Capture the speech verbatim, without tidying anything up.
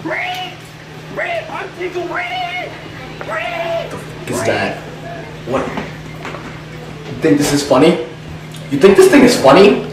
I'm Tickle Rick! What the f is that? What? You think this is funny? You think this thing is funny?